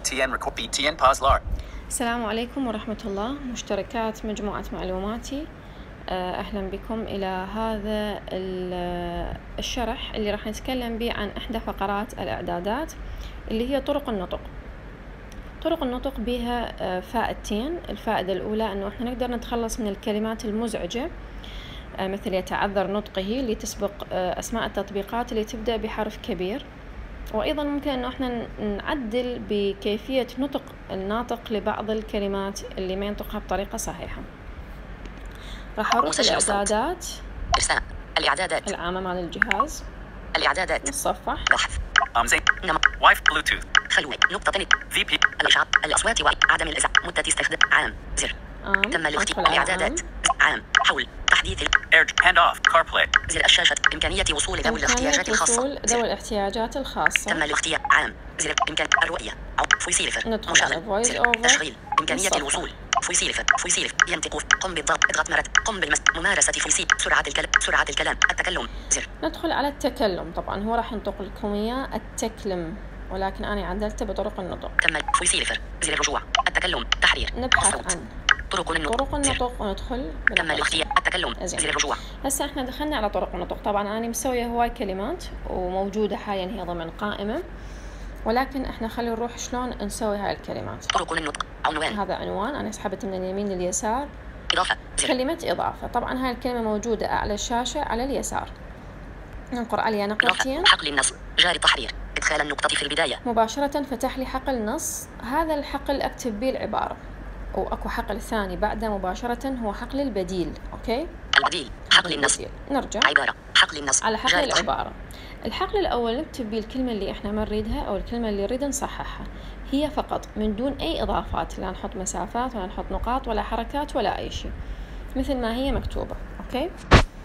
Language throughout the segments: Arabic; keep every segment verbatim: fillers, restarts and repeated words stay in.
تي إن record بي تي إن pause lar. السلام عليكم ورحمة الله. مشتركات مجموعة معلوماتي، أهلا بكم إلى هذا الشرح اللي راح نتكلم به عن إحدى فقرات الإعدادات اللي هي طرق النطق. طرق النطق بها فائدتين. الفائدة الأولى أنه إحنا نقدر نتخلص من الكلمات المزعجة مثل يتعذر نطقه اللي تسبق أسماء التطبيقات اللي تبدأ بحرف كبير، وأيضا ممكن أنه إحنا نعدل بكيفية نطق الناطق لبعض الكلمات اللي ما ينطقها بطريقة صحيحة. راح أروح الإعدادات الإعدادات العامة مال الجهاز، الإعدادات نتصفح بحث أمزي نمط واي فاي بلوتوث خلوي نقطة في بي الإشعاع الأصوات وعدم الإزعاج مدة استخدام عام زر عام. تم الاختيار أدخل على الإعدادات عام حول تحديث اير هاند اوف كار بلاي زر الشاشة إمكانية وصول ذوي الاحتياجات إمكانية الخاصة وصول ذوي زر الاحتياجات الخاصة. تم الاختيار عام زر إمكان الرؤية فويس ليفر ندخل على مشغل voice زر over. تشغيل إمكانية نصفح. الوصول فويس ليفر فويس ليفر ينطق قم بالضغط اضغط مرة قم بالمس ممارسة فويس سرعة الكلام سرعة الكلام التكلم زر ندخل على التكلم. طبعا هو راح ينطق لكم إياه التكلم، ولكن أنا عدلته بطرق النطق. تم فويس ليفر زر الرجوع التكلم تحرير نبحث الصوت عن طرق النطق طرق زر. النطق وندخل تم بنقطة. الاختيار التكلم أزين. زر الرجوع هسه احنا دخلنا على طرق النطق. طبعا أنا مسوية هواي كلمات وموجودة حاليا هي ضمن قائمة، ولكن احنا خلينا نروح شلون نسوي هاي الكلمات. طرق النطق عنوان هذا عنوان، أنا سحبت من اليمين لليسار إضافة زر كلمة إضافة. طبعا هاي الكلمة موجودة أعلى الشاشة على اليسار. ننقر عليها نقرتين إضافة حقل النص جاري تحرير إدخال النقطة في البداية مباشرة فتح لي حقل نص. هذا الحقل أكتب به العبارة، وأكو حقل ثاني بعده مباشرة هو حقل البديل. أوكي، البديل حقل النص البديل. نرجع عبارة حقل النص على حقل جاري تحرير. العبارة. الحقل الأول نكتب به الكلمة اللي إحنا ما نريدها أو الكلمة اللي نريد نصححها، هي فقط من دون أي إضافات، لا نحط مسافات ولا نحط نقاط ولا حركات ولا أي شيء، مثل ما هي مكتوبة. أوكي،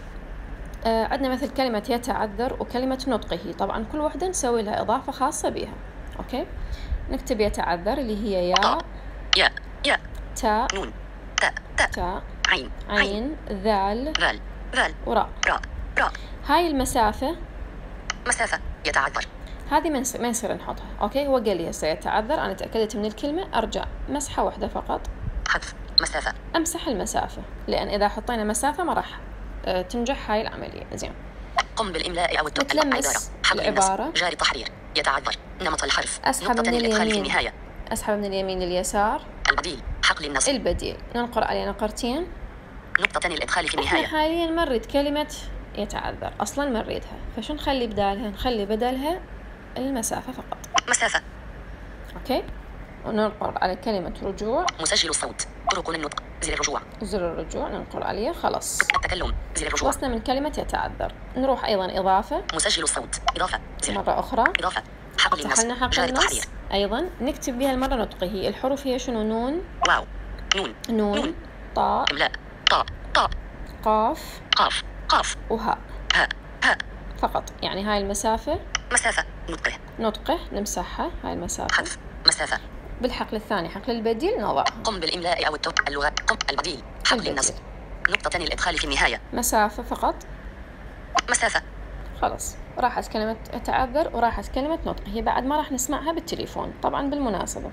آه عندنا مثل كلمة يتعذر وكلمة نطقه. طبعا كل واحدة نسوي لها إضافة خاصة بها. أوكي، نكتب يتعذر اللي هي يا يا يا تاء نون تاء تاء تاء عين عين ذال ذال ذال وراء. راء راء هاي المسافة مسافة يتعذر هذه ما ما يصير نحطها. أوكي، هو قال لي هسه يتعذر، أنا تأكدت من الكلمة، أرجع مسحة واحدة فقط، حذف مسافة أمسح المسافة، لأن إذا حطينا مسافة ما راح آه تنجح هاي العملية. زين، قم بالإملاء أو التوقيع نتلمس حقل النص العبارة. جاري تحرير يتعذر نمط الحرف أسحب نقطة من الإدخال في اليمين. النهاية أسحب من اليمين لليسار البديل حقل النص البديل، ننقر عليه نقرتين. نقطة الإدخال في إحنا النهاية حاليا ما نريد كلمة يتعذر، أصلا ما نريدها، فشو نخلي بدالها؟ نخلي بدلها المسافة فقط. مسافة أوكي، وننقر على كلمة رجوع مسجل الصوت طرق النطق زر الرجوع زر الرجوع، ننقر عليه خلاص. التكلم زر الرجوع خلصنا من كلمة يتعذر. نروح أيضا إضافة مسجل الصوت إضافة زر مرة أخرى. إضافة حقل النص فتحنا حق جاري النص تحرير أيضا نكتب بها المرة نطقه. الحروف هي شنو؟ نون واو نون نون نون. طاء إملاء طاء طاء قاف قاف قاف وهاء هاء هاء فقط. يعني هاي المسافة مسافة نطقه نطقه نمسحها، هاي المسافة. حذف مسافة بالحقل الثاني حقل البديل نضعها قم بالإملاء أو التوقيع اللغة قم البديل حقل البديل. النص نقطة الإدخال في النهاية مسافة فقط. مسافة خلاص، راحت كلمة تعذر وراحت كلمة نطق. هي بعد ما راح نسمعها بالتليفون طبعا. بالمناسبة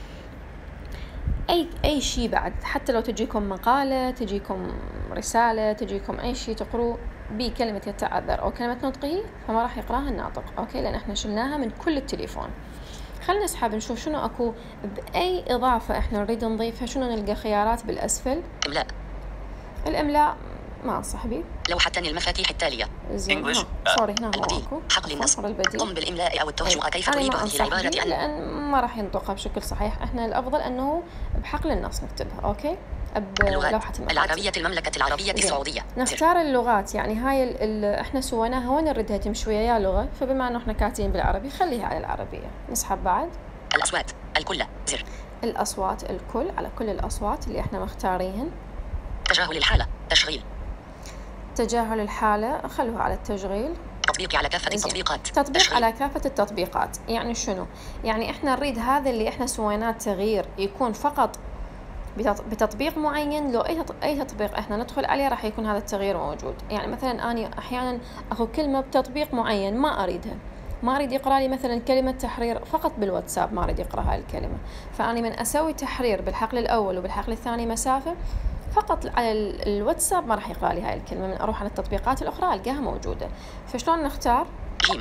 أي أي شيء بعد، حتى لو تجيكم مقالة، تجيكم رسالة، تجيكم أي شيء تقروا بكلمة يتعذر أو كلمة نطقه، فما راح يقراها الناطق. أوكي، لأن إحنا شلناها من كل التليفون. خلنا نسحب نشوف شنو أكو بأي إضافة إحنا نريد نضيفها. شنو نلقى خيارات بالأسفل؟ إملاء الإملاء ما أنصح به. لوحة المفاتيح التالية زين، English. ها، سوري هنا هو البديل أكو حقل النص عفواً، البديل. قم بالإملاء أو التوجه كيف أنا تريد ما هذه أنصح العبارة به أن لأن ما راح ينطقها بشكل صحيح. إحنا الأفضل أنه بحقل النص نكتبها. أوكي، بلوحة اللغات المفاتيح. العربية المملكة العربية زين. السعودية زر. نختار اللغات. يعني هاي ال ال احنا سويناها وين نردها تمشي ويا يا لغة، فبما انه احنا كاتبين بالعربي خليها على العربية. نسحب بعد الأصوات الكل زر. الأصوات الكل، على كل الأصوات اللي احنا مختاريهن. تجاهل الحالة تشغيل تجاهل الحالة خلوها على التشغيل. تطبيق على كافة زين. التطبيقات تطبيق تشغيل. على كافة التطبيقات. يعني شنو؟ يعني احنا نريد هذا اللي احنا سويناه تغيير يكون فقط بتطبيق معين. لو اي اي تطبيق احنا ندخل عليه راح يكون هذا التغيير موجود. يعني مثلا اني احيانا اخذ كلمه بتطبيق معين ما اريدها، ما أريد يقرأ لي مثلا كلمة تحرير فقط بالواتساب، ما أريد يقرأ هاي الكلمة، فأنا من أسوي تحرير بالحقل الأول وبالحقل الثاني مسافة فقط على الواتساب ما راح يقرأ لي هاي الكلمة، من أروح على التطبيقات الأخرى ألقاها موجودة. فشلون نختار؟ جيم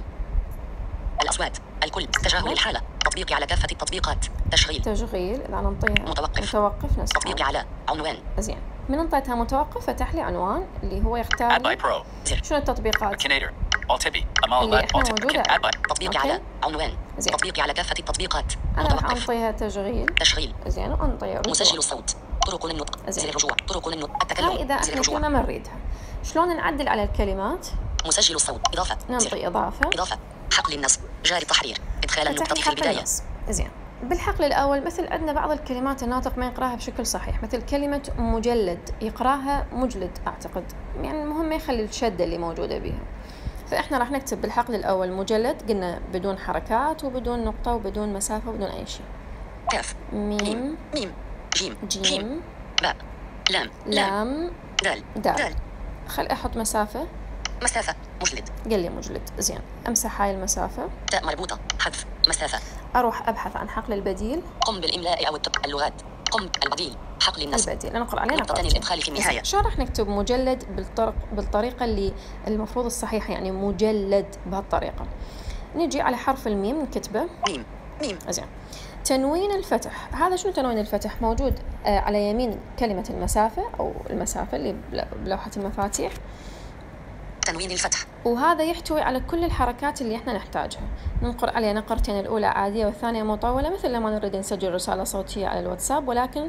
الأصوات الكل تجاهل الحالة تطبيقي على كافة التطبيقات تشغيل تشغيل إذا ننطيها متوقف متوقف نسمع تطبيقي على عنوان زين. من انطيتها متوقف فتح لي عنوان اللي هو يختار Add by لي Pro. شنو التطبيقات Akinator. Altibi. Amal اللي Lab. احنا Altibi. موجودة. Add by. تطبيقي أوكي. على عنوان زين. تطبيقي على كافة التطبيقات أنا راح متوقف أنطيها تشغيل تشغيل زين وأنطي مسجل رجوع. الصوت طرق النطق زين. زر الرجوع طرق النطق هاي التكلم إذا زر احنا الرجوع كلمة ما نريدها شلون نعدل على الكلمات؟ مسجل الصوت إضافة زر ننطي إضافة إضافة حقل النصب جاري التحرير إدخال فتح النقطة لي في حقل البداية النص. زين. بالحقل الأول مثل عندنا بعض الكلمات الناطق ما يقراها بشكل صحيح، مثل كلمة مجلد يقراها مجلد أعتقد، يعني المهم ما يخلي الشدة اللي موجودة بيها. فإحنا راح نكتب بالحقل الأول مجلد، قلنا بدون حركات وبدون نقطة وبدون مسافة وبدون أي شيء. كاف ميم ميم جيم جيم باء لام لام لام دال دال. دال خل أحط مسافة، مسافة مجلد قال لي مجلد. زين. أمسح هاي المسافة، تاء مربوطة حذف مسافة أروح أبحث عن حقل البديل. قم بالإملاء أو التق... اللغات قم البديل حقل النصب البديل نقرأ عليه نقطة نقرأ. الإدخال في النهاية شلون راح نكتب مجلد بالطرق بالطريقة اللي المفروض الصحيحة، يعني مجلد بهالطريقة. نجي على حرف الميم نكتبه ميم ميم زين. تنوين الفتح، هذا شنو تنوين الفتح؟ موجود آه على يمين كلمة المسافة أو المسافة اللي بلوحة المفاتيح، تنوين الفتح وهذا يحتوي على كل الحركات اللي احنا نحتاجها. ننقر عليه نقرتين، الأولى عادية والثانية مطولة، مثل لما نريد نسجل رسالة صوتية على الواتساب، ولكن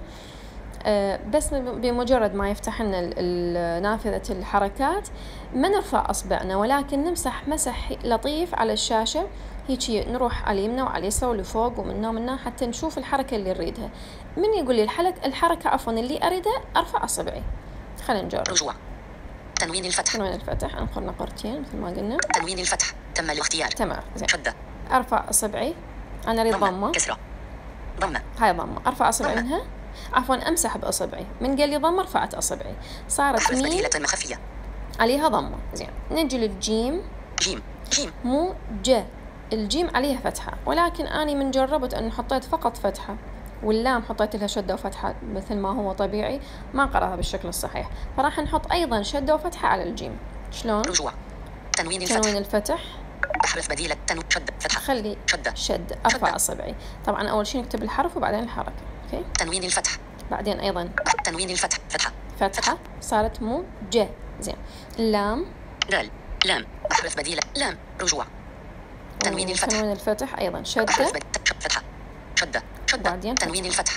آه بس بمجرد ما يفتح لنا نافذة الحركات ما نرفع أصبعنا، ولكن نمسح مسح لطيف على الشاشة هيجي، نروح على اليمنى وعلى اليسرى ولفوق ومنا ومنا حتى نشوف الحركة اللي نريدها. من يقول لي الحركة الحركة عفوا اللي أريدها أرفع أصبعي. خلينا نجرب. رجوع تنوين الفتح تنوين الفتح أنقر نقرتين مثل ما قلنا. تنوين الفتح تم الاختيار تمام. زين. شدة أرفع أصبعي، أنا أريد ضمة كسرة ضمة هاي ضمة، أرفع أصبعي ضمة. منها، عفوا أمسح بأصبعي، من قال لي ضمة رفعت أصبعي، صارت أحرف ميم بديلة مخفية عليها ضمة. زين. نجي للجيم، جيم جيم مو ج، الجيم عليها فتحة، ولكن أني من جربت أن حطيت فقط فتحة، واللام حطيت لها شدة وفتحة مثل ما هو طبيعي، ما قراها بالشكل الصحيح، فراح نحط أيضا شدة وفتحة على الجيم. شلون؟ رجوع تنوين الفتح تنوين الفتح، أحرف بديلة تنو شدة فتحة خلي شدة شد، أرفع شدة. أصبعي. طبعا أول شيء نكتب الحرف وبعدين الحركة. أوكي. تنوين الفتح بعدين أيضا تنوين الفتح فتحة فتحة، صارت مو ج. زين. لام دال لام أحرف بديلة لام رجوع تنوين الفتح تنوين الفتح أيضا أحرف شدة، بديلة فتحة شدة شدة بعدين تنوين الفتح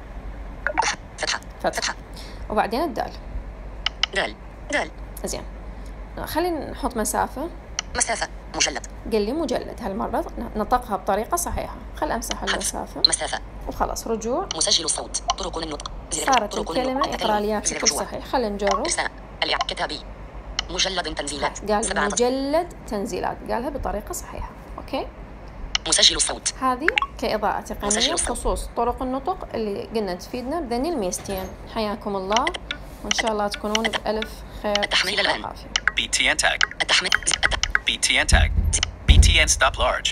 فتحة فتحة، فتحة وبعدين الدال. دال دال زين. خلينا نحط مسافة، مسافة مجلد قال لي مجلد، هالمرة نطقها بطريقة صحيحة. خل أمسح المسافة مسافة وخلاص. رجوع، مسجل الصوت طرق النطق زر صارت طرق الكلمة النطق يقرأ لي زر بشكل الرجوع صحيح. خلينا نجرب. إرسال الإع- كتابي مجلد تنزيلات قال سبعة مجلد تنزيلات، قالها بطريقة صحيحة. أوكي. مسجل الصوت هذه كإضاءة تقنية مسجل الصوت. بخصوص طرق النطق اللي قلنا تفيدنا بذني الميزتين. حياكم الله، وإن شاء الله تكونون بألف خير التحميل الآن. وعافية. B T N tag. التحميل B T N tag. B T N stop large.